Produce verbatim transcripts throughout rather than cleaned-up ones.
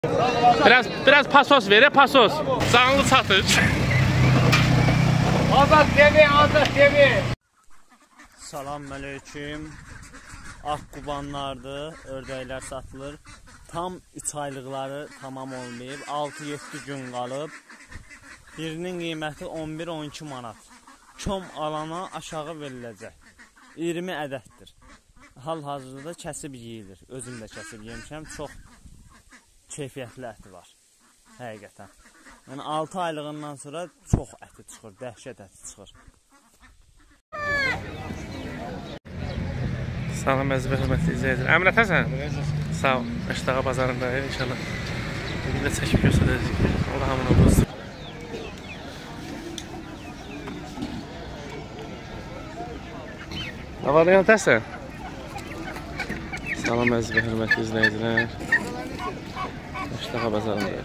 Biraz biraz pasos ver, pasos. Canlı satış. Azad T V, Azad T V. Salam aleyküm. Akqubanlardır, ördəklər satılır. Tam üç aylıqları tamam olmayıb, altı yeddi gün qalıb. Birinin qiyməti on bir on iki manat. Kom alana aşağı veriləcək. iyirmi ədəddir. Hal-hazırda kəsib yeyilir. Özüm də kəsib yemişəm. Çox keyfiyyətli əti var. Həqiqətən. Yəni altı aylığından sonra çox əti çıxır, dəhşət əti çıxır. Salam əziz və hörmətli izləyicilər. Əmin ətəsən? Sağ ol. Əşdağa bazarındayıq inşallah. Bir də çəkib göstərəcəyik. O da hamına olsun. Nə var yan təsən? Salam əziz və hörmətli izləyicilər. Əşdağa bazarındayıq.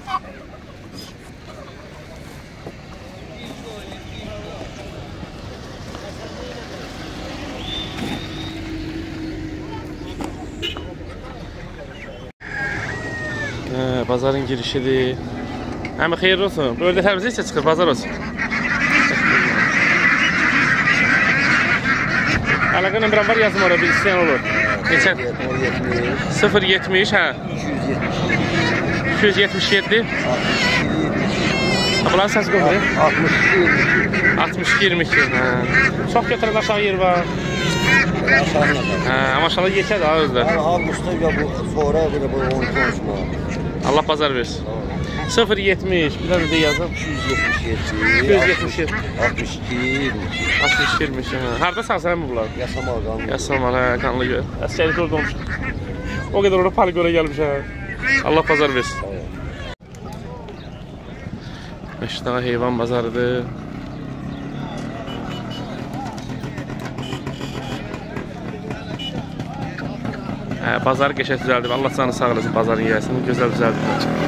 Bazarın girişidir. Həmi xeyirli olsun. Bu ördəklərimiz isə çıxır, bazar olsun. Əlaqə nömrəm var, yazım oraya, bir istəyən olur. Neçə? sıfır yetmiş, hə? iki yüz yetmiş yeddi. Bunların səsi qoyur? altmış iki iyirmi iki. Çox götürən aşağı yer var. Maşallah yekədir ha özdə. Avqustda bu sonra belə bu on iki var. Allah bazar versin. sıfır yetmiş, bir də yazım. iki yüz yetmiş yeddi. iki yüz yetmiş yeddi. altmış iki iyirmi iki. altmış iki iyirmi iki. Harada sağsan mı bunlar? Yasamal qanlı. Yasamal, hə, qanlı göl. Əsgəri orada olmuş. O qədər orada Paligora gəlmiş, hə. Allah bazar versin. Əşdağa heyvan bazarıdır. Hə, bazarı qəşəng düzəldir. Allah canı sağ olasın bazarın yiyəsini. Gözəl düzəldir.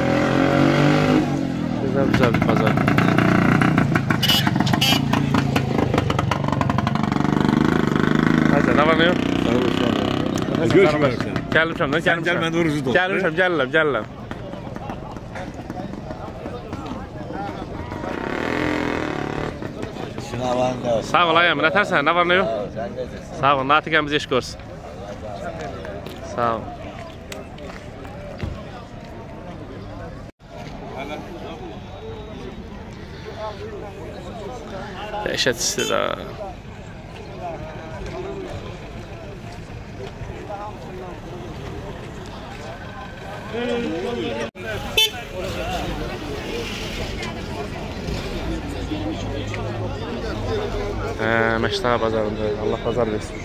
Gözəl düzəldir bazar. Hayda, nə var nə yox? Görüşmürsən. Gəlmişəm, nə gəlmişəm. Gəl, mən orucu doldurur. Gəlmişəm, gəlirəm, gəlirəm. Sağ ol ayəm, nətərsən, nə var nə yox? Sağ ol, natiqəmiz eşq olsun. Sağ ol. Dəhşət istidir ha. Hə, Məşdağa bazarında. Allah bazar versin.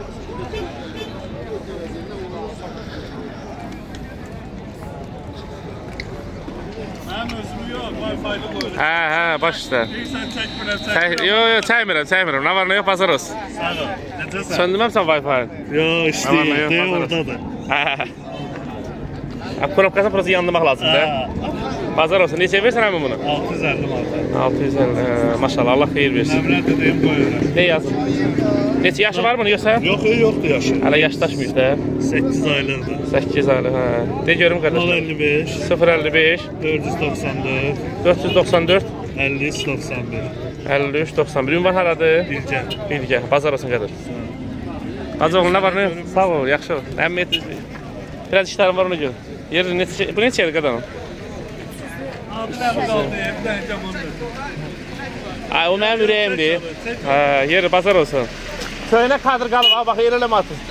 Hə, hə, baş üstə. Yox, yox, çəkmirəm, çəkmirəm. Nə var, nə yox, bazar olsun. Sağ ol. Necəsən? Söndürməmsən Wi-Fi-ı? Yox, işləyir, deyə oradadır. Hə, hə. Probkasını prosu yandırmaq lazımdır. Bazar olsun. Neçə versən həmin bunu? altı yüz əlli manat. altı yüz əlli, maşallah, Allah xeyir versin. Əmrət edeyim, qoyuram. Ne yazın? Neçə yaşı var mı, yoxsa? Yox, yoxdur yaşı. Hələ yaşdaşmıyız da. səkkiz aylıqdır. səkkiz aylı, hə. De görüm qardaş. nol əlli beş, sıfır əlli beş, dörd yüz doxsan dörd, dörd yüz doxsan dörd, əlli üç doxsan bir. əlli üç doxsan bir. Ünvan haradır? Bilgə. Bilgə. Bazar olsun qardaş. Hacı oğlum, nə var, nə? Sağ ol, yaxşı ol. Əmmət, biraz işlərim var ona görə. Yer, bu neçə yerdir qadanım? Altı dəfə qaldı, bir dənə camandır. Ay, o mənim ürəyimdir. Hə, yeri bazar olsun. Köyünə kadr qalıb, ha, bax, yer eləmə atın.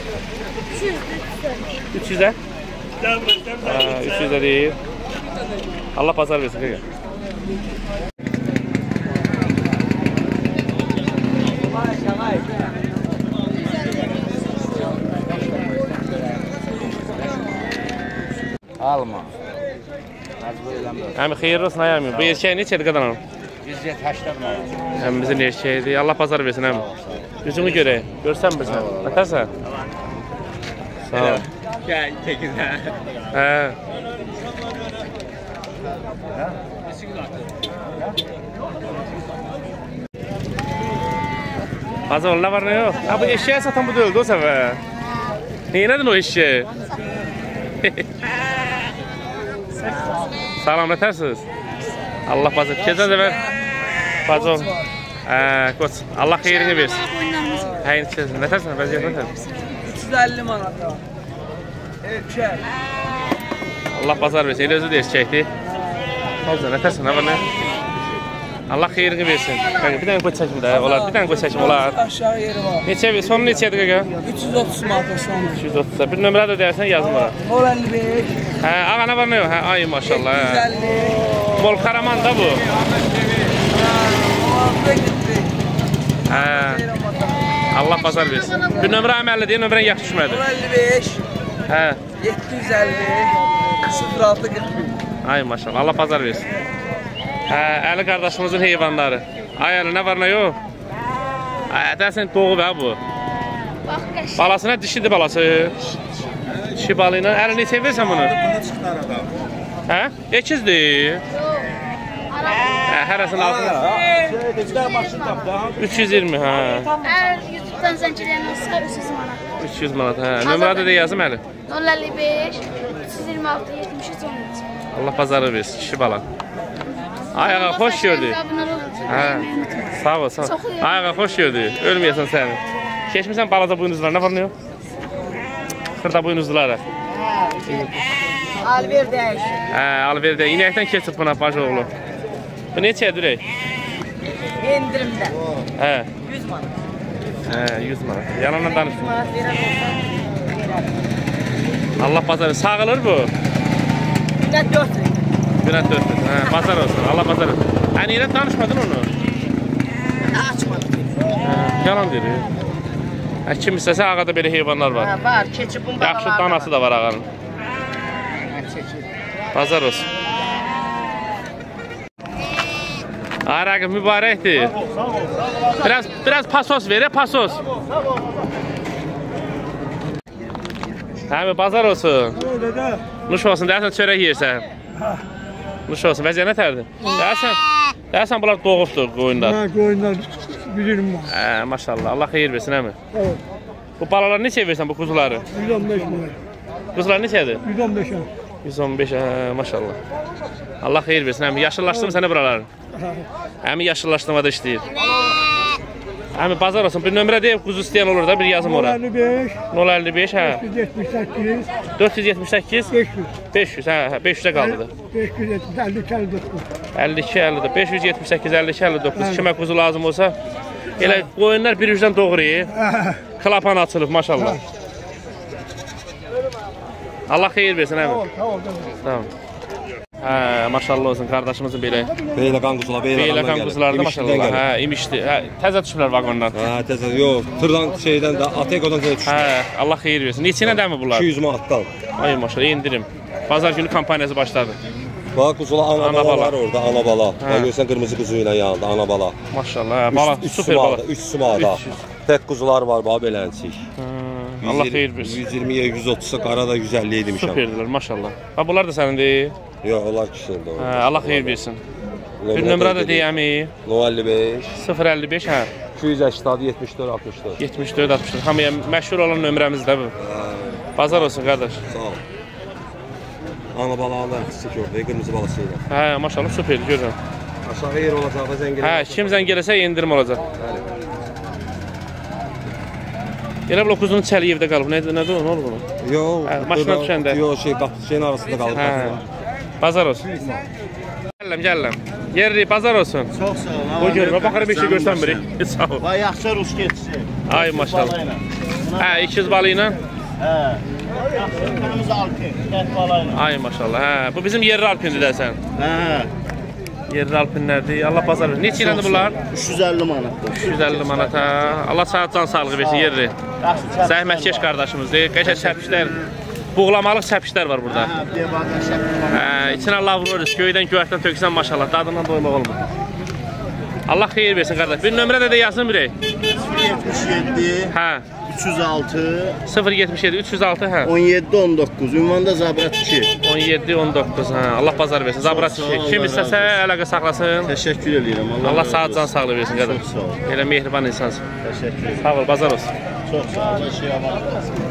üç yüzə? üç yüzə deyil. Allah bazar versin, qeyr. Alma. Həmi xeyirli olsun, ayəmin. Bu erkəyi neçədir qadanım? yüz səksən manat. Həmimizin erkəyidir. Allah bazar versin, həmi. Üzünü görək. Görsən bilsən. Bakarsan? Sağ ol. Gəl, çəkirsən. Hə. Bazar ne var ne yok? Ha bu eşeğe satan bu da öldü o sefer. Neynedin o eşeği? Salam nətərsiniz? Allah bazar. Keçən dəfə bacı ol. Hə, qoç. Allah xeyrini versin. Həyin keçən. Nətərsən? Vəziyyət nətər? üç yüz əlli manat. Erkək. Allah bazar versin. Elə özü də erkəkdir. Həcə, nətərsən? Nə var nə? Allah xeyrini versin. Bir dənə qoç çəkim də olar. Bir dənə qoç çəkim olar. Aşağı yeri var. Neçə ver? Sonu neçədir qaqa? üç yüz otuz manat sonu. üç yüz otuz. Bir nömrə də deyərsən yazın bana. nol əlli beş. Hə, ağa nə var nə yox? Hə, ay maşallah. üç yüz əlli. Bol Karaman da bu. Hə. Allah bazar versin. Bir nömrə əməlli deyil, nömrən yaxşı düşmədi. nol əlli beş. Hə. yeddi yüz əlli. sıfır altı qırx bir. Ay maşallah. Allah bazar versin. Hə, Əli qardaşımızın heyvanları. Ay Əli nə var nə yox? Hə, dəsən doğub hə bu. Balasına dişidir balası. Dişi balı ilə. Əli neçə versən bunu? Hə? Ekizdir. Hə, hərəsinin altında. üç yüz iyirmi, hə. Hər YouTube'dan zəncirlərin olsa üç yüz manat. üç yüz manat, hə. Nömrədə də yazım Əli. nol əlli beş, üç yüz iyirmi altı, yetmiş üç, on üç. Allah pazarı versin, kişi bala. Ay ağa, xoş gördük. Hə, sağ ol, sağ ol. Ay ağa, xoş gördük. Ölməyəsən səni. Keçmirsən balaca buynuzlar, nə var nə yox? Xırda buynuzlulara. Alver dəyişir. Hə, alverdə. İnəkdən keçib buna bacoğlu. Bu neçəyə dürək? İndirimdə. Hə. yüz manat. Hə, yüz manat. Yalanla danışma. Manat verən olsa verər. Allah pazarı. Sağılır bu. Nə dörd lira. Günə dörd. Hə, pazar olsun. Allah pazar olsun. Hə, niyə danışmadın onu? Açmadım. Hə, yalan deyir. Hə, kim istəsə ağada belə heyvanlar var. Ha, var. Keçib bunda Yaxşı danası da var ağanın. Pazar olsun. Ay rəqib mübarəkdir. Biraz biraz pasos ver, pasos. Hə, bazar olsun. Nuş olsun, dərsən çörək yeyirsən. Nuş olsun, vəziyyət nətərdir? Dərsən, dərsən bunlar doğubdur qoyunlar. Hə, qoyunlar bilirim mən. Hə, maşallah, Allah xeyir versin, həmi? Evet. Bu balalar neçə versən bu quzuları? yüz on beş manat. Quzular neçədir? yüz on beş manat. yüz on beş, hə, maşallah. Allah xeyir versin, həmi? Yaşıllaşdırmı sənə buraları? Həmi yaşıllaşdırmada işləyir. Həmi, bazar olsun, bir nömrə deyib, quzu istəyən olur da, bir yazım ora. nol əlli beş, nol əlli beş, hə. beş yüz yetmiş səkkiz, dörd yüz yetmiş səkkiz, beş yüz. beş yüz, hə, hə, beş yüzə qaldı. beş yüz yetmiş, əlli iki, əlli doqquz. əlli iki, əlli doqquz, beş yüz yetmiş səkkiz, əlli iki, əlli doqquz. Kimə quzu lazım olsa, elə qoyunlar bir yüzdən doğrayır. Klapan açılıb, maşallah. Allah xeyir versin, həmi? Tamam. Hə, maşallah olsun, qardaşımızın belə. Beyləqan quzular, Beyləqan Beyləqan quzuları da maşallah, hə, imişdi. Hə, təzə düşüblər vaqondan. Hə, təzə, yox, tırdan şeydən də, Atekodan təzə düşdü. Hə, Allah xeyir versin. Neçə nədən mi bunlar? iki yüz manatdan. Ay maşallah, indirim. Bazar günü kampaniyası başladı. Bax, quzular ana, Ana bala bala. var orada, ana bala. Hə. Bax, görsən qırmızı quzu ilə yanında, ana bala. Maşallah, hə, bala, Üç super bala. üç sumada. üç yüz. Tək quzular var, bax, belənçik. Allah xeyir versin. yüz iyirmiyə, yüz otuza, qara da yüz əlliyə demişəm. Superdirlər, maşallah. Ha, bunlar da sənindir. Yox, onlar kişidir. Hə, Allah xeyir versin. Bir nömrə də deyəmi? nol əlli beş, sıfır əlli beş, hə. iki yüz səksən, yetmiş dörd, altmış dörd. yetmiş dörd altmış dörd. Hamıya məşhur olan nömrəmizdir bu. Bazar olsun qardaş. Sağ ol. Ana balalı, çək orada, qırmızı balası ilə. Hə, maşallah superdir, görürəm. Aşağı yer olacaq, zəngin. Hə, kim zəng eləsə endirim olacaq. Elə bu quzunun çəli evdə qalıb. Nədir, nədir o, nə olub onun? Yox, Hə, maşına düşəndə. Yox, şey, qapı şeyin arasında qalıb. Hə. Bazar olsun. Gəlləm, gəlləm. Yerli, bazar olsun. Çox sağ ol. Bu görmə, baxarım bir şey görsənmirik. Sağ ol. Vay yaxşı rus getisi. Ay maşallah. Hə, iki yüz balı ilə. Hə. Yaxşı qırmızı alpin, tət balayla. Ay maşallah. Hə, bu bizim yerli alpindir dəsən. Hə. Yerli alpinlərdir. Allah bazar versin. Neçə iləndir bunlar? üç yüz əlli manatdır. üç yüz əlli manat, hə. Allah sağ can sağlığı versin, yerli. Yaxşı çəp. Zəhmətkeş qardaşımızdır. Qəşəng çəpişlər, buğlamalıq çəpişlər var burada. Hə, devadan şəkil. Hə, içinə lavruruz. Göydən göyəkdən töksən maşallah. Dadından doymaq olmur. Allah xeyir versin qardaş. Bir nömrə də də yazın birək. sıfır yetmiş yeddi, Hə. üç yüz altı, sıfır yetmiş yeddi, üç yüz altı, hə. on yeddi on doqquz. Ünvanda Zabrat iki. on yeddi on doqquz, hə. Allah bazar versin. Zabrat Çox sağ ol, iki. Kim Allah istəsə əlaqə saxlasın. Təşəkkür edirəm. Allah, Allah razı sağ olsun. can sağlığı versin qardaş. Çox sağ ol. Elə mehriban insansın. Təşəkkür edirəm. Sağ ol, bazar olsun. Çox sağ ol. Allah şey aman.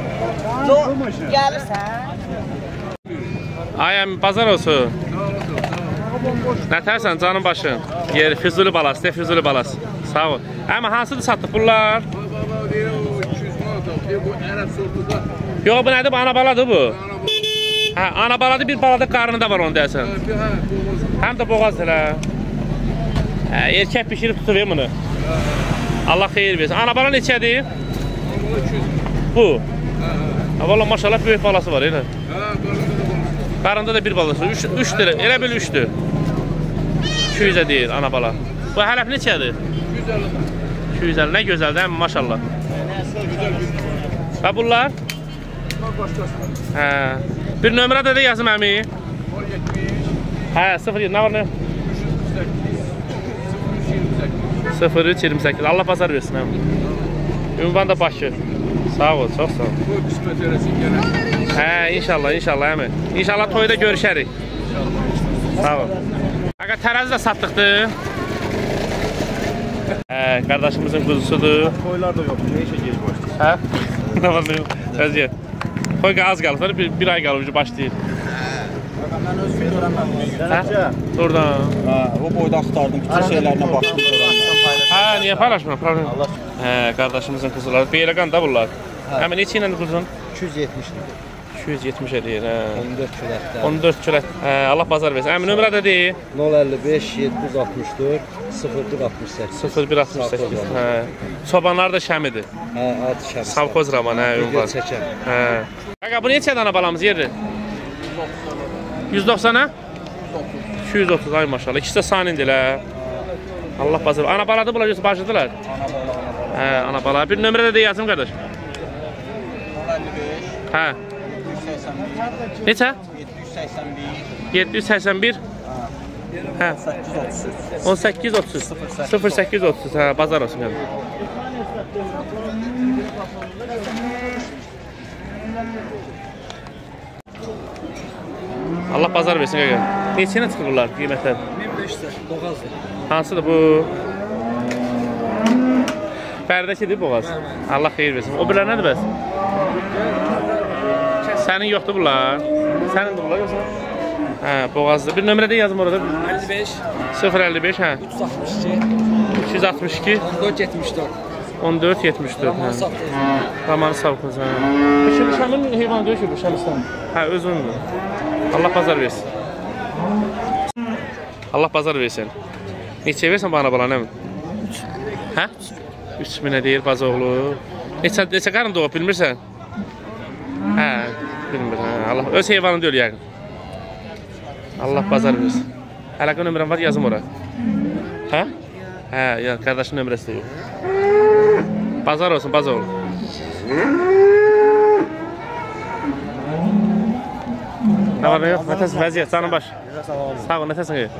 Gəlirsən? Ay əmi, bazar olsun. Nə tərsən canın başın? Yer Füzuli balası, de Füzuli balası. Sağ ol. Amma hansıdır satdıq bunlar? Bu ərəb sortuda. Yox, bu nədir? Bu ana baladır bu. Hə, ana baladır, bir balada qarnı da var onu deyəsən. Həm də boğazdır elə. Hə, erkək pişirib tutur bunu. Allah xeyir versin. Ana bala neçədir? Bu. Valla maşallah böyük balası var elə. Qarında da bir balası. üçdür, elə bil üçdür. iki yüzə deyir ana bala. Bu hələf neçədir? iki yüz əlli. Nə gözəldir, həm maşallah. Və bunlar? Hə. Bir nömrə də də yazım əmi. Hə, sıfır yedi. Nə var nə? sıfır üç iyirmi səkkiz. Allah bazar versin əmi. Ünvan da başı. Sağ ol, çox sağ ol. Hə, inşallah, inşallah əmi. İnşallah toyda görüşərik. Sağ ol. Aqa tərəzi də satdıqdır. Hə, qardaşımızın quzusudur. Toylar da yoxdur, nə işə gec başlayır? Hə? Nə var, nə yox? Əziyyət. Toy az qalır, bir, bir ay qalır, başlayır. Mən öz videolarımdan Hə? Oradan. Hə, o boydan axtardım, bütün şeylərinə baxdım. Hə, niyə paylaşmıram? Problem. Hə, qardaşımızın quzuları. Beyləqan da bunlar. Həmin neçə ilə quzun? iki yüz yetmişdir. iki yüz yetmiş edir, hə. on dörd külətdə. on dörd külət. Hə, Allah bazar versin. Həmin nömrə də deyil. nol əlli beş yeddi yüz altmış dörd sıfır bir altmış səkkiz. sıfır bir altmış səkkiz. Hə. Çobanlar da Şəmidir. Hə, adı Şəmsi. Savxoz Raman, hə, ünvan. Çəkər. Hə. Aqa bu neçə dana balamız yerdir? yüz doxsana? iki yüz otuz, ay maşallah. İkisi də sanindir elə. Allah bazar. Ana baladır bunlar, yoxsa bacıdılar? Ana bala, ana bala. Hə, ana bala. Bir nömrə də deyəsim qardaş. nol əlli beş Hə. yeddi yüz səksən bir Neçə? yeddi yüz səksən bir yeddi yüz səksən bir. Hə. səkkiz otuz üç. on səkkiz otuz üç. sıfır səkkiz otuz üç. Hə, bazar olsun yəni. Allah bazar versin qaqa. Neçə ilə çıxır bunlar qiymətlər? min beş yüz boğazdır. Hansıdır bu? Bərdəkidir boğaz. Allah xeyir versin. O birlər nədir bəs? Sənin yoxdur bunlar. Sənindir bunlar yoxsa? Hə, boğazdır. Bir nömrə də yazım orada. əlli beş sıfır əlli beş, hə. üç yüz altmış iki üç yüz altmış iki on dörd yetmiş dörd. on dörd yetmiş dörd. Roman Savxoz. Roman Savxoz, hə. Bu şimdi Şəmin heyvanı deyil ki, bu Şəmistan. Hə, özündür. Allah bazar versin. Allah bazar versin. Neçə versən bana bala, nə mi? Hə? üç minə deyir bazoğlu. Neçə, neçə qarın doğub, bilmirsən? Hə, bilmir, hə. Allah, öz heyvanı deyil yəqin. Allah bazar versin. Əlaqə nömrəm var, yazım ora. Hə? Hə, ya, qardaşın nömrəsi də yox. Bazar olsun, bazoğlu. Nə var, nə yox? Nətəsin, vəziyyət, canın baş. Sağ ol, nətəsin qeyir?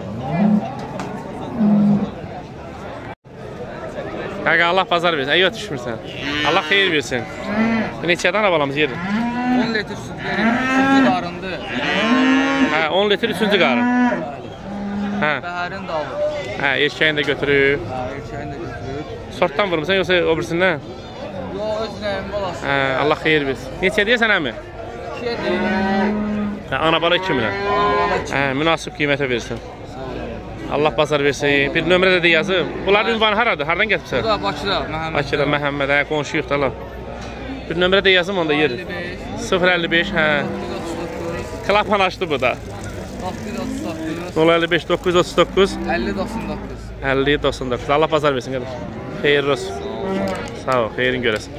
Qaqa, Allah bazar versin, əyyət düşmürsən. Allah xeyir versin. Neçədən avalamız yedir? on litr süt verir, üçüncü qarındır. Hə, on litr üçüncü qarın. Hə, Bəhərin də alır. hə, erkəyin də götürüb. Hə, erkəyin də götürür. Sortdan vurmuşsan, yoxsa o birisindən? Yo, öz nəyim balası. Hə, Allah xeyir versin. Neçə deyəsən əmi? İkiyə deyir. Hə, ana bala iki minə. Ana iki. Hə, münasib qiymətə versin. Allah bazar versin. Bir nömrə də yazım. Bunların ünvanı haradır? Hardan gətirsən? Bu da Bakıda, Məhəmməd. Bakıda, Məhəmməd, hə, qonşuyuq da Allah. Bir nömrə də yazım onda yer. əlli beş sıfır əlli beş, hə. otuz doqquz Klapan açdı bu da. altı yüz otuz doqquz nol əlli beş doqquz yüz otuz doqquz əlli doxsan doqquz. əlli doxsan doqquz. Allah bazar versin qardaş. Xeyirli olsun. Sağ ol, xeyrin görəsin.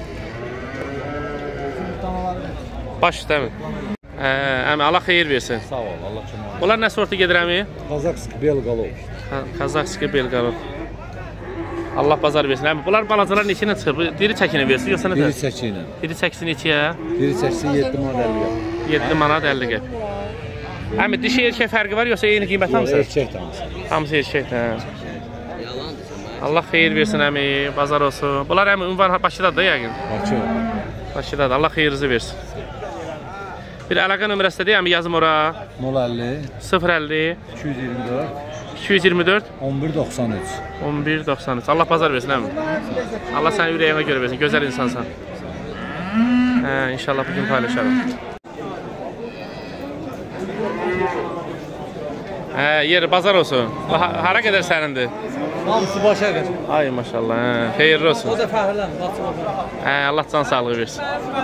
Baş üstəmi? Hə, əmi, Allah xeyir versin. Sağ ol, Allah kömək. Bunlar nə sortu gedir əmi? Kazakski Belgalov. Kazakski Belgalov. Allah bazar versin. Əmi, bunlar balacalar neçə ilə çıxır? Diri çəkinə versin, yoxsa nə? Biri çəki ilə. Diri çəkisi neçəyə? Biri çəkisi yeddi manat əlli qəpik. yeddi manat əlli qəpik. Əmi, dişi erkək fərqi var, yoxsa eyni qiymət hamısı? Erkək hamısı. Hamısı erkəkdir, hə. Allah xeyir versin əmi, bazar olsun. Bunlar əmi, ünvan Bakıdadır da yəqin. Bakı. Bakıdadır, Allah xeyirinizi versin. Bir əlaqə nömrəsi də deyəm, yazım ora. nol əlli sıfır əlli iki yüz iyirmi dörd iki yüz iyirmi dörd on bir doxsan üç. on bir doxsan üç. Allah bazar versin əmi. Allah səni ürəyinə görə versin, gözəl insansan. Hə, inşallah bugün paylaşarım. Hə, yeri bazar olsun. Ha- Hara qədər sənindir? Hamısı başa qədər. Ay maşallah, hə, xeyirli olsun. O da fəhrlən, Laçın oğlan. Hə, Allah can sağlığı versin.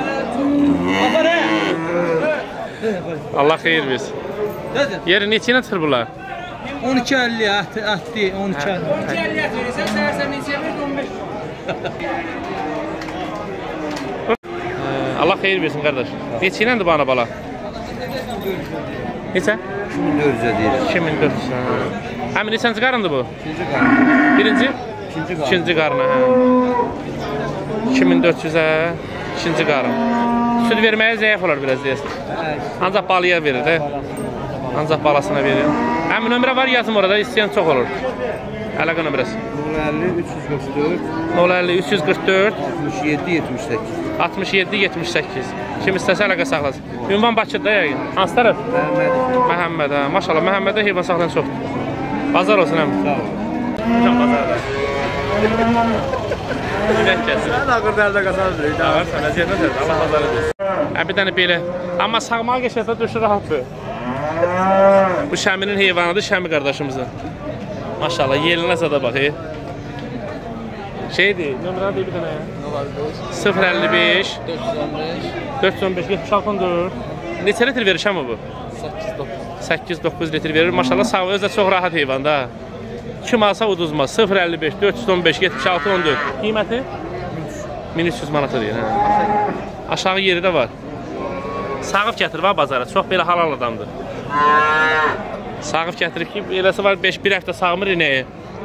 Allah xeyir versin. Nədir? Yeri neçə ilə çıxır bunlar? on iki əlli ətli, ətli, on iki əlli. Allah xeyir versin qardaş. Neçə iləndir bu ana bala? Neçə? iki min dörd yüz deyirəm. iki min dörd yüz. Həmin neçənci qarındır bu? İkinci qarın. Birinci? İkinci qarın. İkinci qarına, hə. iki min dörd yüzə ikinci qarın. Süd verməyə zəif olar biraz deyəsən. Ancaq balıya verir də. Ancaq balasına verir. Həmin nömrə var yazım orada, istəyən çox olur. Əlaqə nömrəsi. nol əlli üç yüz qırx dörd nol əlli üç yüz qırx dörd altmış yeddi yetmiş səkkiz. altmış yeddi yetmiş səkkiz. Kim istəsə əlaqə saxlasın. Ünvan Bakıda yəqin. Hansı tərəf? Məhəmməd. Məhəmməd, hə. Maşallah Məhəmmədə heyvan saxlayan çoxdur. Bazar olsun həm. Sağ ol. Hocam bazarda. Ürək kəsir. Sən ağır dərdə qazanır. Ya varsa vəziyyət nədir? Allah bazarı desin. Hə, bir dənə belə. Amma sağmağa geçərsə düşür rahatdır. Bu Şəminin heyvanıdır, Şəmi qardaşımızın. Maşallah, yelinə zada bax, ey. Şeydir, nömrə deyil bir dənə ya. sıfır əlli beş dörd yüz on beş yetmiş altı on dörd. Neçə litr verir Şəmi bu? səkkiz doqquz litr verir. Maşallah, sağ özü də çox rahat heyvan da. Kim alsa uduzmaz. sıfır əlli beş dörd yüz on beş yetmiş altı on dörd. Qiyməti? min üç yüz manata deyir. Aşağı yeri də var. Sağıb gətir var bazara. Çox belə halal adamdır. Sağıb gətirib ki, eləsi var beş bir həftə sağmır inəyi.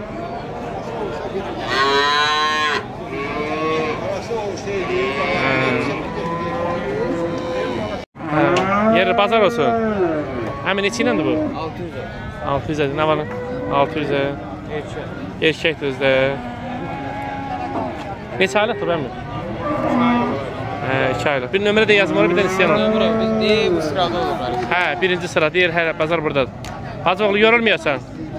Yeri bazar olsun. Həmin neçə iləndir bu? altı yüz. altı yüz ədir. Nə var? altı yüz ə. Erkəkdir özdə. Neçə aylıqdır bu əmin? Hə, iki aylıq. Bir nömrə də yazım, oraya bir dənə istəyən olur. Nömrə, biz deyib bu sırada olur. Hə, birinci sıra deyir, hər bazar buradadır. Hacı oğlu yorulmayasan.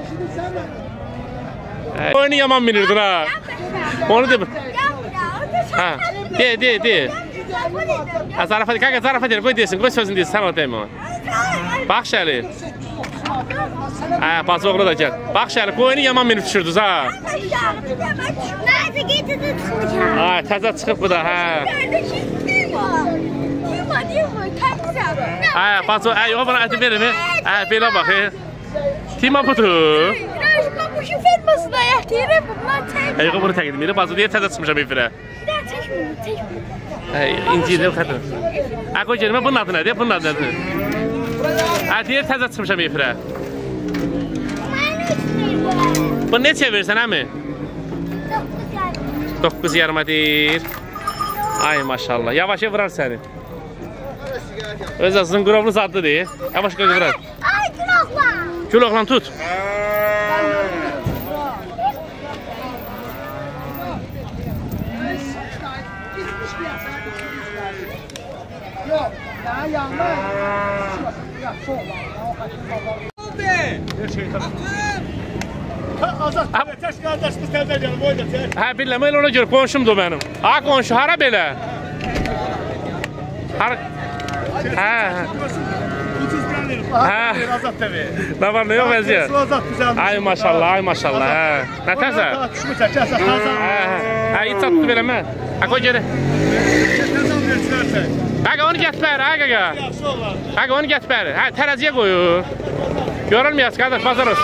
Hə, oyunu yaman bilirdin ha. Onu de. Hə, de, de, de. Hə, zarafat, kanka zarafat edir, qoy desin, qoy sözünü desin, sən o deyim ona. Bax Şəli. Hə, bacı oğlu da gəl. Bax Şəli, bu oyunu yaman minib düşürdünüz ha. Nerede getirdin çıkacağım? Ay, təzə çıxıb bu da, hə. Hə, bacı, hə, o bana əti verir mi? Hə, belə bax, hə. Tima budur. Qapışı fermasına yətiyirəm, bunlar çək. Hə, bunu təqdim edir, bacı deyə təzə çıxmışam efirə. Bir daha çəkməyim, çəkməyim. Hə, incidir, xətr. Hə, qoy gəlmə, bunun adı nədir? Bunun adı nədir? Hə, deyir, təzə çıxmışam efirə. Bunu neçə verirsən, əmi? doqquz yarıma deyir. Ay maşallah, yavaş vurar səni. Özə zınqırovlu zadlı deyir. Yavaş qoy vurar. Ay, gül oğlan. Gül oğlan tut. Azad, təş qardaşımız təzə gəlib, oyda təş. Hə, biləm, elə ona görə qonşumdur mənim. Ha, qonşu, hara belə? Hara? Hə, hə. ucuz gəlir. Hə. Azad təbii. Nə var, nə yox vəziyyət? Su azad güzel. Ay maşallah, ay maşallah, hə. Nə təzə? Düşmü çəkərsə təzə. Hə, hə. Hə, it satdı beləmə. Hə, qoy geri. Təzə versinərsə. Qaqa, onu get bəri, hə, qaqa. Yaxşı olar. Qaqa, onu get bəri. Hə, tərəziyə qoyur. Görülməyəz, qardaş, bazar olsun.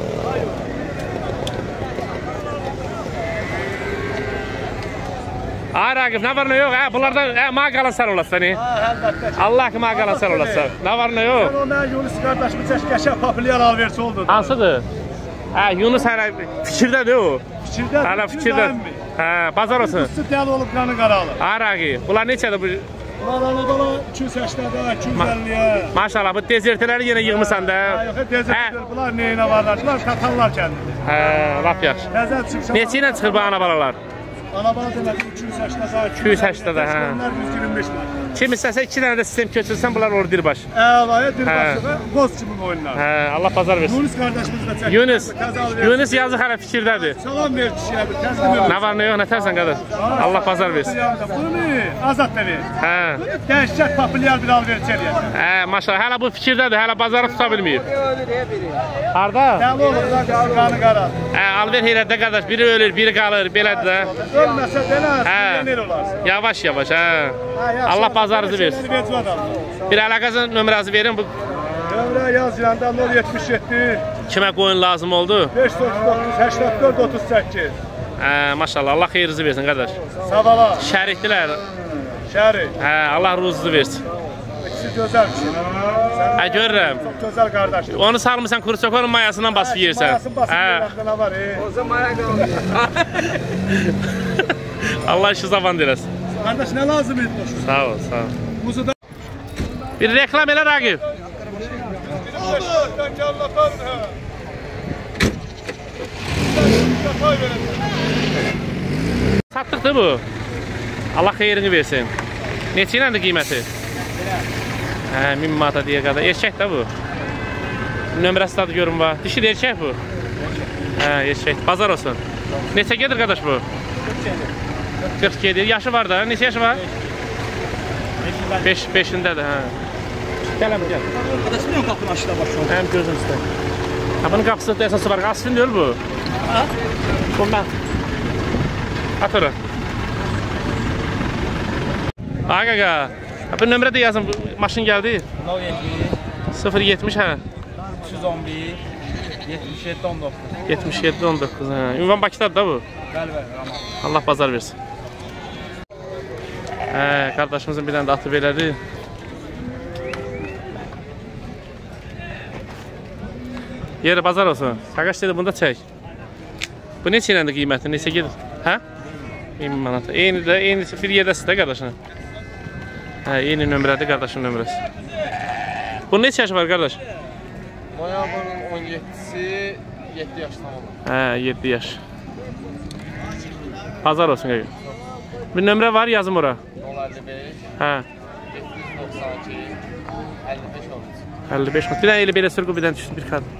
Ay Raqib, nə var, nə yox? Hə, bunlardan, hə, mağa qalan sən olasın, hə? Əlbəttə. Allah ki, mağa qalan sən olasın. Nə var, nə yox? Sən o mən Yunus qardaşımı çəkəşə populyar alverçi oldu. Hansıdır? Hə, Yunus hələ fikirdədir o. Fikirdə. Hələ fikirdə. Hə, bazar olsun. Su dəli olub qanı qaralır. Ay Raqib, bunlar neçədir bu? Ulan Anadolu iki yüz səksəndə, iki yüz əlliyə. Maşallah, bu dezertləri yenə yığmısan da. Yox, dezertlər, bunlar neyinə varlar? Bunlar Tatarlar kəndidir. Hə, lap yaxşı. Təzə çıxışa. Neçə ilə çıxır bu ana balalar? Anabala demədim iki yüz səksəndə, iki yüz səksəndə, hə. Onlar yüz iyirmi beş manat. Kim istəsə iki dənə də sistem köçürsən, bunlar olur dirbaş. Əlavə dirbaşlığı boz kimi oyunlar. Hə, Allah bazar versin. Yunus qardaşımız da çəkir. Yunus, Yunus yazı hələ fikirdədir. Salam ver kişiyə bir təslim Nə var, nə yox, nə tərsən qədər? Allah bazar versin. Bunu azad da ver. Hə. Dəhşət populyar bir alverçi eləyəcək. Hə, maşallah, hələ bu fikirdədir, hələ bazarı tuta bilməyib. Harda? Dəli olur da qanı qara. Hə, alver heyrətdə qardaş, biri ölür, biri qalır, belədir də. Ölməsə belə, milyoner olarsın. Yavaş yavaş, hə. Allah bazarınızı versin. Bir əlaqəzin nömrəsi verin. Nömrə yaz yanda nol yetmiş yeddi. Kimə qoyun lazım oldu? beş yüz otuz doqquz səksən dörd otuz səkkiz. Hə, maşallah, Allah xeyirinizi versin qardaş. Sağ ola. Şərikdilər. Şərik. Hə, Allah ruzunuzu versin. İkisi gözəl kişi. Hə, görürəm. Çox gözəl qardaşdır. Onu salmısan Kursokonun mayasından basıb yersən. Mayasını basıb yerəndə nə var, e? O zaman maya qalmıyor. Allah işi zavan deyəsin. Qardaş, nə lazım idi boşun? Sağ ol, sağ ol. Muzuda... Bir reklam elə Raqib. Satdıqdır bu. Allah xeyrini versin. Neçə iləndir qiyməti? Hə, min manata deyə qədər. Erkək də bu. Nömrəsi də görün var. Dişi də erkək bu. Hə, erkək. Bazar olsun. Neçə gedir qardaş bu? qırx yedi. Yaşı var da. Neçə yaşı var? beşindədir, hə. Gələm, gəl. Qardaş, milyon qapını aşıda başlıyor. Həm gözün üstə. Ha, bunun qapısı da əsası var. Qasfin deyil bu. Ha? Bu mən. At ora. Ağa qaqa. Bu nömrə də yazın. Maşın gəldi. sıfır yetmiş, hə. üç yüz on bir, yetmiş yeddi on doqquz. yetmiş yeddi on doqquz, hə. Ünvan Bakıdadır da bu. Bəli, bəli. Allah bazar versin. Hə, qardaşımızın bir dənə də atı belədir. Yeri bazar olsun. Qaqaş dedi, bunu da çək. Bu neçə iləndir qiyməti, neçə gedir? Hə? min manata. Eyni də, eyni bir yerdəsiz də qardaşına. Hə, eyni nömrədir qardaşın nömrəsi. Bunun neçə yaşı var qardaş? Noyabrın on yeddisi yeddi yaş tamam. Hə, yeddi yaş. Bazar olsun qaqa. Bir nömrə var, yazım ora. nol əlli beş, Hə. yeddi yüz doxsan iki, əlli beş on üç. əlli beş. Bir dənə elə belə sürgü, bir dənə düşsün bir kadın.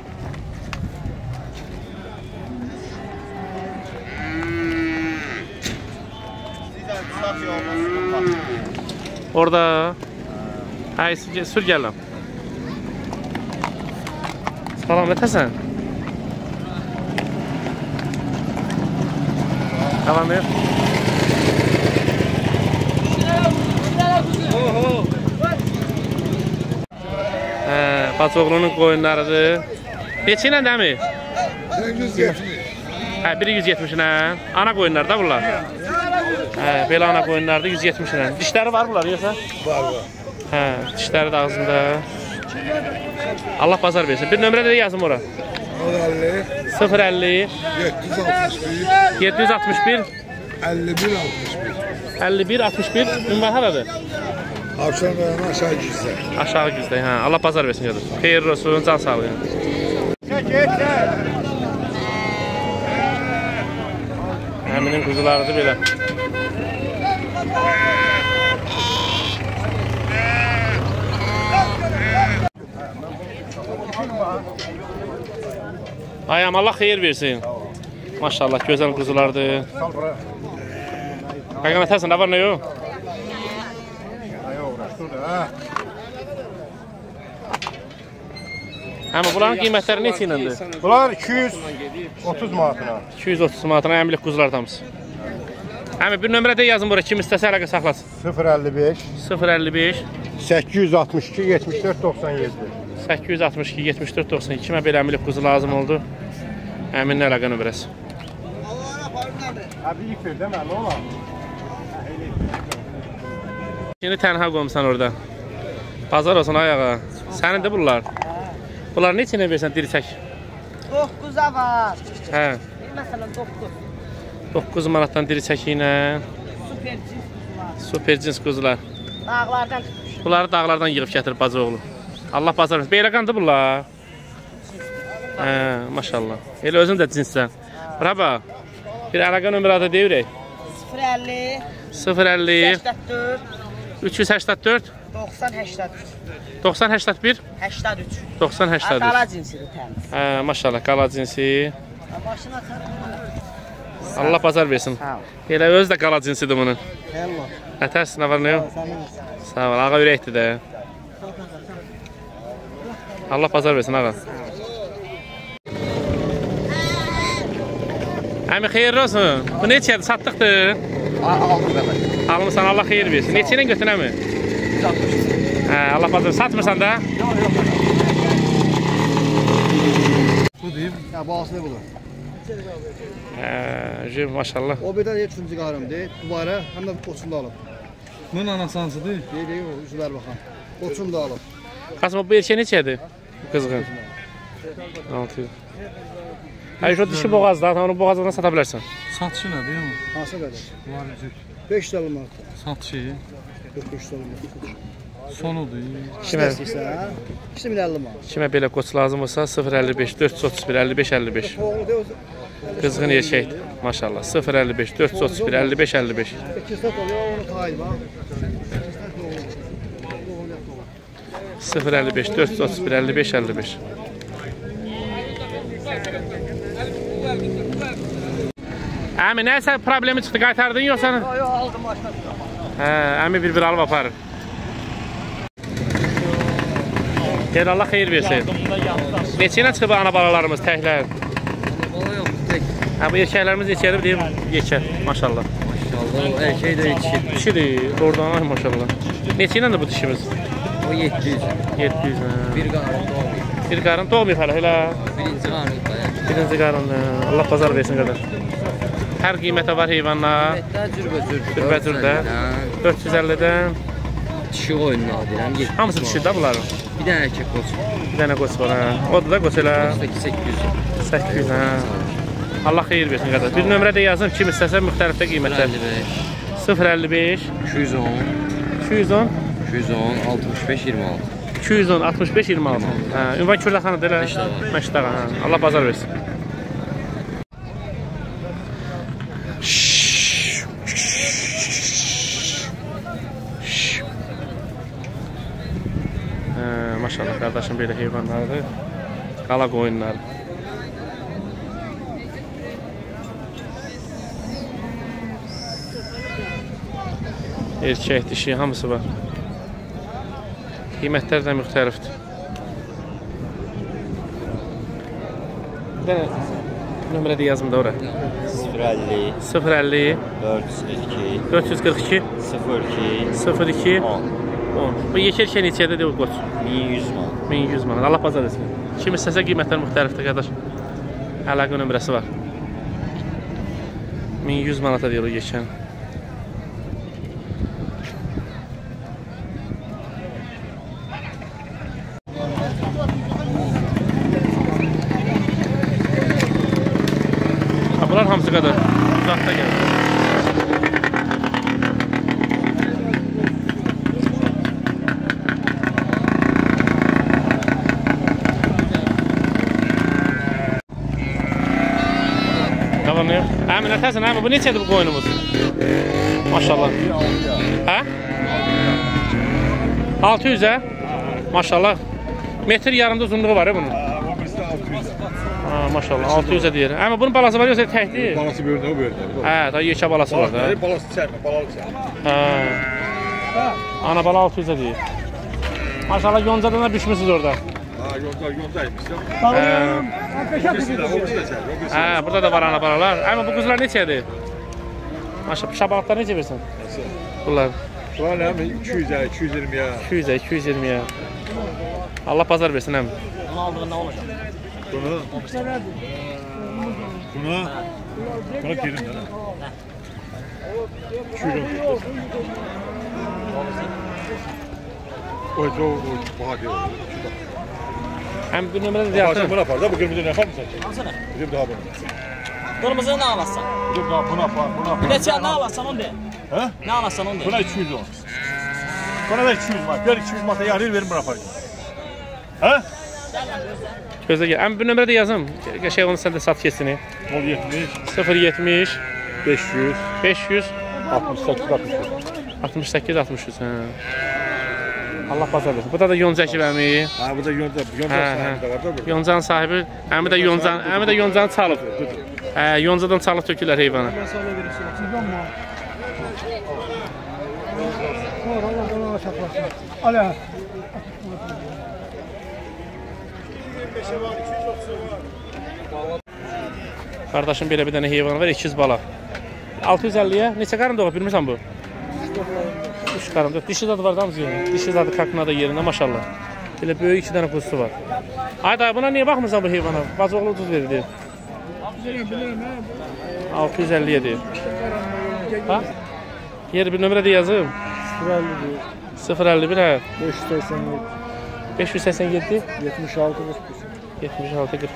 Orada. Hə, sür gələm. Salam, nətəsən? Salam, ver. Hə, Bacıoğlunun qoyunlarıdır. Neçə ilə dəmi? yüz yetmiş. Hə, biri yüz yetmiş ilə. Ana qoyunlar da bunlar. Hə, belə ana qoyunlardır yüz yetmiş ilə. Dişləri var bunlar, yoxsa? Var, var. Hə, dişləri də ağzında. Allah bazar versin. Bir nömrə də yazım ora. nol əlli, sıfır əlli, yeddi yüz altmış bir, yeddi yüz altmış bir, əlli bir altmış bir. əlli bir altmış bir. Ünvan haradır? Avşan rayonu aşağı gizlər. Aşağı güzdə. Hə, Allah bazar versin qardaş. Xeyir olsun, can sağlığı. Həminin quzularıdır belə. Ayam, Allah xeyir versin. Maşallah, gözəl quzulardır. Qaqa, nətərsən, nə var, nə yox? Həmə, bunların qiymətləri neçə iləndir? Bunlar iki yüz otuz manatına. iki yüz otuz manatına əmlik quzular tamız. Həmə, bir nömrə də yazın bura, kim istəsə əlaqə saxlasın. sıfır əlli beş, sıfır əlli beş, səkkiz yüz altmış iki, yetmiş dörd doxsan yeddi. səkkiz yüz altmış iki, yetmiş dörd doxsan iki. Kimə belə əmlik quzu lazım oldu? Əminin əlaqə nömrəsi. Abi ilk ver, demə, nə olar? Şimdi tənha qoymusan orada. Bazar olsun ayağa. Sənin də bunlar. Bunlar neçə ilə versən dirçək? doqquza var. Hə. Məsələn doqquz. doqquz manatdan dirçək ilə. Super cins var. Super cins quzular. Dağlardan tutmuş. Bunları dağlardan yığıb gətirib bacıoğlu. Allah bazar versin. Beyləqandır bunlar. Hə, maşallah. Elə özün də cinssən. Bura bax. Bir əlaqə nömrədə deyirək. sıfır əlli, sıfır əlli, səksən dörd, üç yüz səksən dörd, doxsan səksən üç. doxsan səksən bir, səksən üç. doxsan səksən üç. Qala cinsidir təmiz. Hə, maşallah, qala cinsi. Başına çarpma. Allah bazar versin. Sağ ol. Elə öz də qala cinsidir bunun. Hello. Ətərs, nə var, nə yox? Sağ ol, ağa ürəkdir də. Allah bazar versin, ağa. Əmi, xeyirli olsun. Bu neçədir, satdıqdır? Aldım qədər. Almışsan, Allah xeyir versin. Neçə ilə götürən mi? yüz altmış. Hə, Allah bazar. Satmırsan da? Yox, yox. Bu deyim. Ya bağısı ne budur? Hə, jib, maşallah. O birdən üçüncü qarımdır. Duvara həm də qoçunu da alıb. Bunun anasansıdır. Deyir, deyir, üzvlər baxan. Qoçunu da alıb. Qasım, bu erkək neçədir? Bu qızğın. altı yüz. Hayır, şu dişi boğazda, onu boğazdan sata bilərsən. Satışı nə deyil mi? Hansı qədər? Var üzük. beş yüz alım artıq. Satışı. beş yüz alım. Sonudur. Kimə, İstəyirsən? iki min əlli manat. kimə belə qoç lazım olsa sıfır əlli beş, dörd yüz otuz bir, əlli beş əlli beş. Oğlu deyil. Qızğın erkəkdir, maşallah. sıfır əlli beş, dörd yüz otuz bir, əlli beş əlli beş. iki stat oluyor, onu qayır bax. sıfır əlli beş, dörd yüz otuz bir, əlli beş əlli beş. Əmi, nəsə problemi çıxdı, qaytardın yoxsa? Yox, aldım başına. Hə, əmi bir-bir alıb aparır. Gel, Allah xeyir versin. Neçə ilə çıxıb ana balalarımız, təklər? Bala yox, tək. Hə, bu erkəklərimiz neçədir, deyim, yekər, maşallah. Maşallah, erkək də yetişir. Dişidir, oradan, ay maşallah. Neçə iləndir bu dişimiz? O yeddi yüz. yeddi yüz, hə. Bir qarın doğmayıb. Bir qarın doğmayıb hələ, elə. Birinci qarın dayan. Birinci qarın, Allah bazar versin qədər. Hər qiymətə var heyvanlar. Qiymətlər cürbəcür. Cürbəcürdə. dörd yüz əllidən. Dişi oyunlar deyirəm. Hamısı dişidir də bunların. Bir dənə erkək qoç. Bir dənə qoç var, hə. Odur da qoç elə. səkkiz yüz. səkkiz yüz, hə. Allah xeyir versin qədər. Bir nömrə də yazım, kim istəsə müxtəlifdə qiymətlər. sıfır əlli beş, iki yüz on, iki yüz on, iki yüz on, altmış beş iyirmi altı. iki yüz on, altmış beş iyirmi altı. Hə, ünvan Kürdəxanıdır elə. Məşdağa, hə. Allah bazar versin. Hə, maşallah qardaşım belə heyvanlardır. Qala qoyunlar. Erkək, dişi, hamısı var. Qiymətlər də müxtəlifdir. Bir dənə nömrə də yazım da ora. sıfır əlli, sıfır əlli, dörd yüz qırx iki, dörd yüz qırx iki, sıfır iki, sıfır iki, on, on. Bu yekə erkək neçədir deyə qoç? min yüz manat. min yüz manat. Allah bazar etsin. Kim istəsə qiymətlər müxtəlifdir qardaş. Əlaqə nömrəsi var. min yüz manata deyir o yekən. Bunlar hamısı qədər uzaqda gəlir. Tamam ne? Əmin ətəsən, əmin bu neçədir bu qoyunumuz? Maşallah. Hə? altı yüzə? Maşallah. Metr yarımda uzunluğu var ya bunun. Ha, maşallah, altı yüzə deyir. Amma bunun balası var yoxsa təkdir? Balası böyürdü, o böyürdü. Hə, daha yekə balası var da. Balası içərmə, balalı içərmə. Hə. Ana bala altı yüzə deyir. Maşallah, yoncadan da düşmüsünüz orada. Ha, yonca, yonca etmişsən. Hə, burada da var ana balalar. Amma bu qızlar neçədir? Maşallah, şabalatlar necə versin? Bunlar? Bunlar nə? iki yüzə, iki yüz iyirmiyə. iki yüzə, iki yüz iyirmiyə. Allah bazar versin həm. Bunu aldığın nə olacaq? Bunu? Bunu? Buna girin də. iki yüz on. Oy, o, o, baha deyil. Həm bir nömrə də deyərsən. Bunu apar da, bu qırmızı nə yapar mısın? Hansı nə? Gidip daha bunu. Qırmızını nə alassan? Gidip daha bunu apar, bunu apar. Neçə nə alassan onu de. Hə? Nə alassan onu de. Buna iki yüz on. Buna da iki yüz var. Gör iki yüz mata yarı verin buna apar. Hə? Gözlə gəl. Həm bir nömrə də yazım. Qəşəng onu sən də sat keçsini. nol yetmiş, sıfır yetmiş, beş yüz, beş yüz, altmış səkkiz, altmış beş. altmış səkkiz altmış üç. Hə. Allah bazar versin. Bu da da Yonca Əkib əmi. Ha bu da Yonca, Yonca sahibi de var da bu. Yoncanın sahibi. Əmi də Yoncan, əmi də Yoncanı çalıb. Hə, Yoncadan çalıb tökürlər heyvanı. Ala. Qardaşım belə bir dənə heyvanı var, ikiz bala. altı yüz əlliyə neçə qarın doğub bilmirsən bu? üç qarın doğub. Dişi zadı var da hamısı yerində. Dişi zadı kakına da yerində maşallah. Belə böyük iki dənə kuzusu var. Ay dayı buna niyə baxmırsan bu heyvana? Bacoğlu ucuz verir deyir. altı yüz əlliyə deyir. Ha? Yer bir nömrə də yazım. sıfır əlli bir hə. beş yüz səksən yeddi. yetmiş altı qırx bir. yetmiş altı qırx.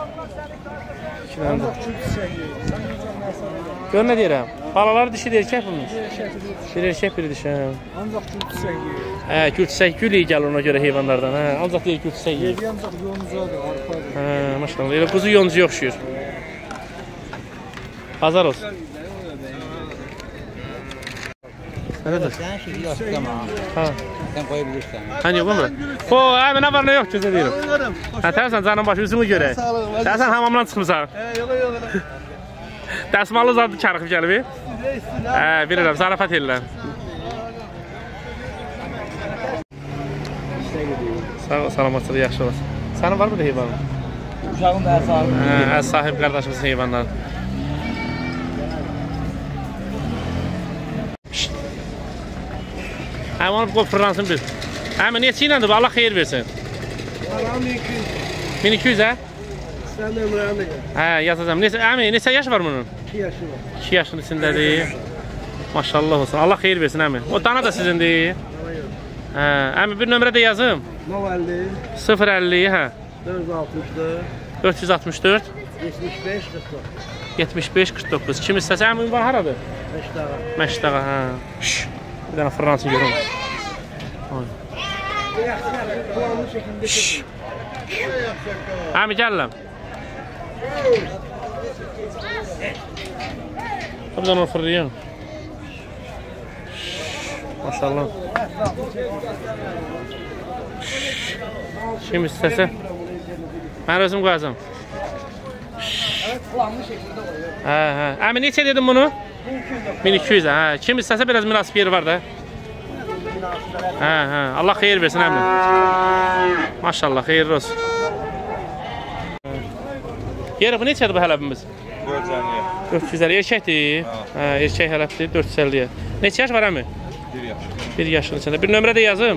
Gör nə deyirəm? Balaları dişi deyir, erkək bunun. Bir erkək, bir dişi. Ancaq gülçisək yiyir. Hə, gülçisək gül iyi gəlir ona görə heyvanlardan. Hə, ancaq deyir gülçisək yiyir. Yedi ancaq yoncadır, arpadır. Hə, maşallah. Elə quzu yoncuya oxşuyur. Bazar olsun. Nədir? Sən şey yoxdama. Ha. Sən qoya bilirsən. Hani yox mu? O, əmi nə var nə yox gözə deyirəm. Hə, tərsən canın başı üzümü görək. Sən hamamdan çıxmısan. Hə, yox, yox. Dəsmalı zadı çarxıb gəlib. Hə, bilirəm, zarafat edirlər. Sağ ol, salamatçılıq, yaxşı olasın. Sənin var mı da heyvanın? Uşağın da əl sahibi. Hə, əl sahib qardaşımızın heyvanları. Hə, onu qoy fırlansın bir. Həmi, neçə iləndir bu? Allah xeyir versin. min iki yüz hə? Sən də ömrəni gəl. Hə, yazacam. Neçə, əmi, neçə yaş var bunun? iki yaşı var. iki yaşın içindədir. Maşallah olsun. Allah xeyir versin əmi. O dana da sizindir. Hə, əmi bir nömrə də yazım. Novalli. sıfır əlli, hə. dörd yüz altmış dörd. dörd yüz altmış dörd. yetmiş beş qırx doqquz. yetmiş beş qırx doqquz. Kim istəsə, əmi var haradır? Məşdağa. Məşdağa, hə. Şşş. Bir dənə fırlansın görüm. Şşş. Əmi, gəlirəm. Bir dənə fırlayın. Maşallah. Kim istəsə. Mən özüm qoyacam. Hə, hə. Əmi, neçə dedim bunu? min iki yüz, hə. Kim istəsə biraz münasib yeri var da. Hə, hə. Allah xeyir versin, əmi. Maşallah, xeyirli olsun. Yeri bu neçədir bu hələbimiz? dörd yüz əlli. Erkəkdir. Hə, erkək hələbdir, dörd yüz əlliyə. Neçə yaş var, əmi? bir yaş. bir yaşın içində. Bir nömrə də yazım.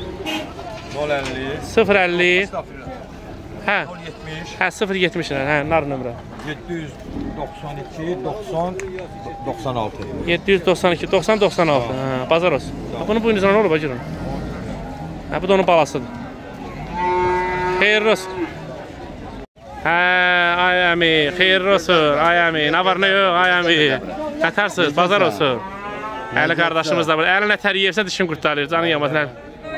sıfır əlli. Hə. Hə, sıfır yetmiş. Hə, nar nömrə. yeddi yüz doxsan iki doxsan doxsan altı. yeddi yüz doxsan iki doxsan doxsan altı. Hə, bazar olsun. Bunun buynuzuna nə olub acırın? Hə, bu da onun balasıdır. Xeyirli olsun. Hə, ay əmi, xeyirli olsun. Ay əmi, nə var nə yox, ay əmi. Nətərsiniz, bazar olsun. Əli qardaşımız da var. Əli nətər yeyirsə dişim qurtarır, canın yamasın.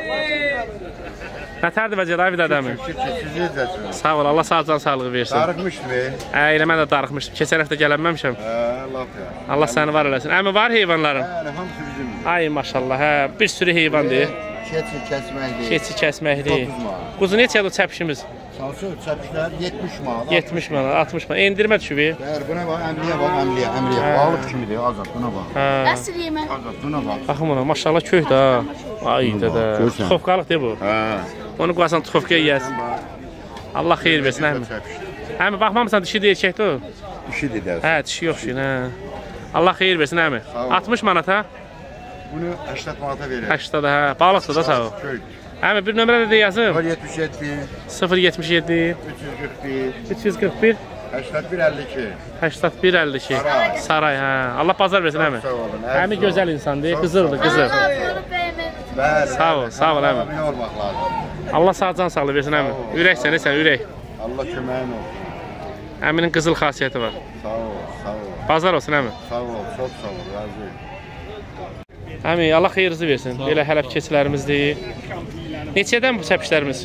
Nətərdir vəcədə, ay bir dədəmi? Sağ ol, Allah sağ can sağlığı versin. Darıqmışdı be. Hə, elə mən də darıxmışdım. Keçən həftə gələnməmişəm. Hə, laf ya. Allah səni var eləsin. Əmi, var heyvanların? Hə, hamısı bizim. Ay maşallah, hə, bir sürü heyvandır. Keçi kəsməkdir. Keçi kəsməkdir. Quzu neçədir o çəpişimiz? Salçı çəpişlər yetmiş manat. yetmiş manat, altmış manat. Endirmə düşüb. Bəli, buna bax, əmliyə bax, əmliyə, əmliyə. Balıq kimidir, azad, buna bax. Hə. Əsr yemə. Azad, buna bax. Baxın ona, maşallah köhdür ha. Ay dədə. Tuxovqalıqdır bu. Hə. Onu qoyasan tuxovqaya yeyəsən. Allah xeyir versin, əmi. Əmi, baxmamısan dişidir, erkəkdir o? Dişidir dərs. Hə, dişi yoxşuyun, hə. Allah xeyir versin, əmi. altmış manat, hə? Bunu səksən manata verir. səksən, hə. Balıqdır da, sağ ol. Köy. Əmi, bir nömrə də yazım. yetmiş yeddi, sıfır yetmiş yeddi, üç yüz qırx bir, üç yüz qırx bir, səksən bir əlli iki. səksən bir əlli iki. Saray. Saray, hə. Allah bazar versin, əmi. Sağ olun. Əmi gözəl insandır, qızıldır, qızıl. Bəli. Sağ ol, sağ ol, əmi. Nə olmaq lazım? Allah sağ can sağlığı versin, əmi. Ürəksən, sən, ürək. Allah köməyin olsun. Əminin qızıl xasiyyəti var. Sağ ol, sağ ol. Bazar olsun, əmi. Sağ ol, çox sağ ol, razıyım. Əmi, Allah xeyirinizi versin. Belə hələb keçilərimizdir. Neçədən bu çəpişlərimiz?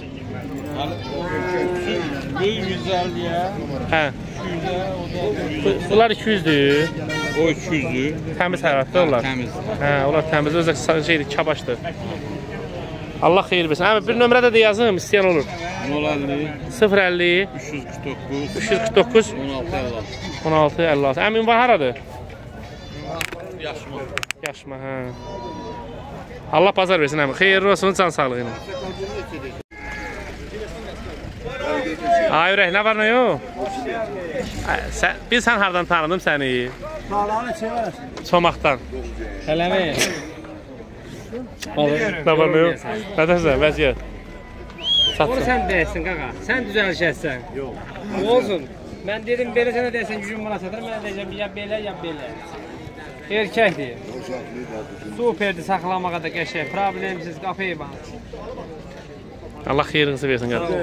yüz əlliyə. Hə. Bu- Bunlar iki yüzdür. O üç yüzdür. Təmiz hərarətli onlar. Təmiz. Hə, onlar təmiz, özü şeydir, kabaşdır. Allah xeyir versin. Hə, bir nömrə də yazım, istəyən olur. nol əlli, sıfır əlli, üç yüz qırx doqquz, üç yüz qırx doqquz, on altı əlli altı. on altı əlli altı. Əmin var haradır? Yaşma. Yaşma, hə. Allah bazar versin əmin. Xeyirli olsun, can sağlığı ilə. Ay ürək, nə var, nə yox? Sən, biz sən hardan tanıdım səni? Sağlağını çevirəsin. Çomaqdan. Hələ mi? Nə var, nə yox? Nədəsən, vəziyyət? Onu sən deyəsin, qaqa. Sən düzəlşəsən. Yox. Olsun. Mən dedim, belə sənə deyəsən, yüz mana satır. Mən deyəcəm, ya belə, ya belə. Erkəkdir. Superdir, saxlamağa da qəşək. Problemsiz, qapıyı bana. Allah xeyrinizi versin, qardaş.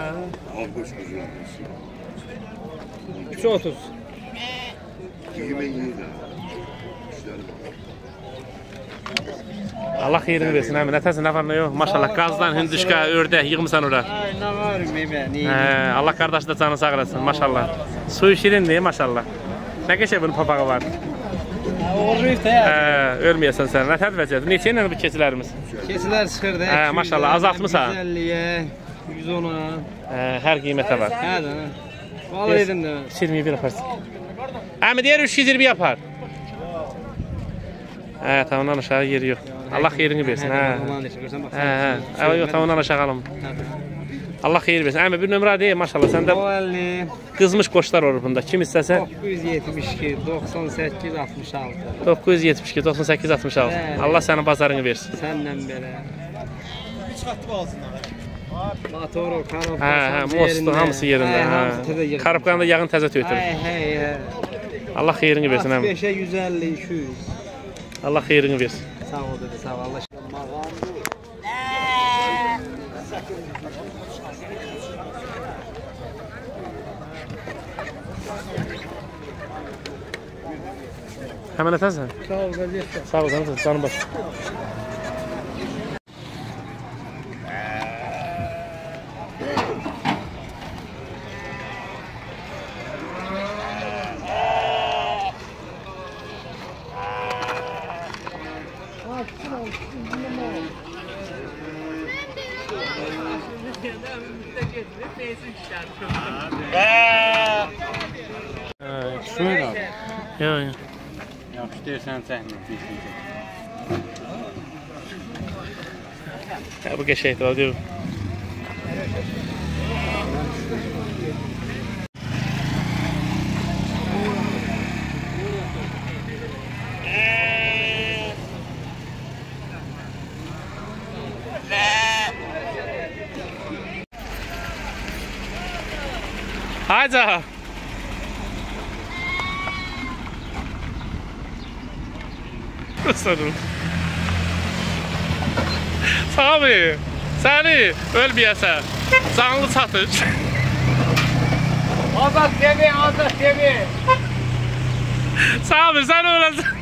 üç otuz. Allah xeyrini versin, əmin. Nətəsin, nə var, nə yox? Maşallah, qazdan, hündüşka, ördək yığmısan ora. Ay, nə var, meyvə, niyə? Hə, Allah qardaşı da canı sağ eləsin, maşallah. Suyu şirindir, maşallah. Nə qəşək bunun papağı var? Oğurluyub da ya. Hə, ölməyəsən sən. Nətədir vəziyyəti? Neçə ilə bu keçilərimiz? Keçilər çıxırdı. Hə, maşallah, azaltmısan. yüz əlliyə, yüz ona. Hə, hər qiymətə var. Hə, də. Vallahi yedim də. üç yüz iyirmi bir yaparsın. Əmi deyər üç yüz iyirmi yapar. Hə, tamamdan aşağı yeri yox. Allah xeyrini versin, hə. Hə, hə. Əvə yox, tamamdan aşağı alım. Allah xeyir versin. Əmi bir nömrə deyil, maşallah. Səndə qızmış qoçlar olur bunda. Kim istəsə? doqquz yüz yetmiş iki, doxsan səkkiz, altmış altı. doqquz yüz yetmiş iki, doxsan səkkiz, altmış altı. Allah sənin bazarını versin. Səndən belə. üç xatlı balsınlar. Motoru, karabka, hə, hə, mostu hamısı yerində. Hə. Karabkanı da yağın təzə tötür. Hə, hə, hə. Allah xeyrini versin, əmi. beşə yüz əlli, iki yüz. Allah xeyrini versin. Sağ ol dedi, sağ ol. Allah Həmən ətəsən? Sağ ol, vəziyyətdə. Sağ ol, canım, canım baş. Şöyle abi. Yox, yox. Yaxşı deyirsən, çəkmə. Hə, bu qəşəkdir, o deyir. Hayca. Sanırım. Sami, səni ölməyəsən, canlı çatır. Azad demi, azad demi. Sami, sən öləsən.